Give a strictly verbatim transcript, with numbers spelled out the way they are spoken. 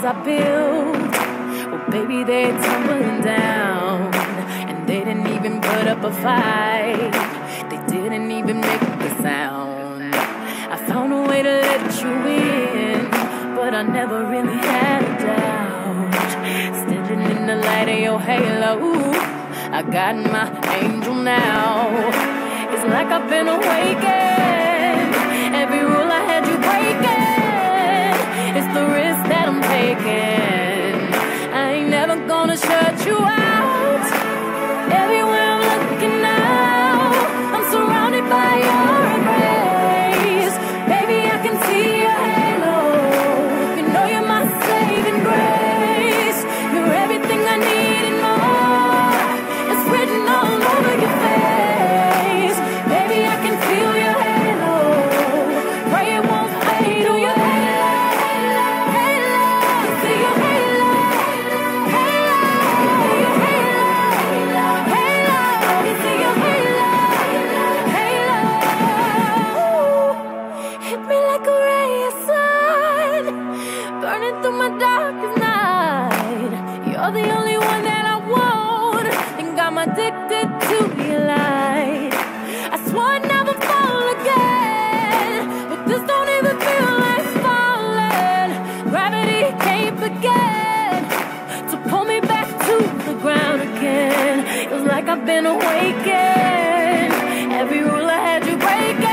I built, well, baby, they're tumbling down. And they didn't even put up a fight. They didn't even make a sound. I found a way to let you in, but I never really had a doubt. Standing in the light of your halo, I got my angel now. It's like I've been awakened. Every rule I had you breaking, it's the risk that I'm taking. I ain't never gonna shut you out. Everywhere I'm looking now, I'm surrounded by your embrace. Baby, I can see your halo. You know you're my saving grace. You're everything I need and more. It's written all over your face. Baby, I can feel your halo. Pray it won't fade. Do your halo, halo, halo. See your halo, halo, see your halo, halo, see your halo, halo. Ooh, hit me like a ray of sun, burning through my darkest night. You're the only one that I want, think I'm addicted to your light. I swore I'd never fall again, but this don't even feel like falling. Gravity can't begin to pull me back to the ground again. It was like I've been awakened. Every rule I had you breaking.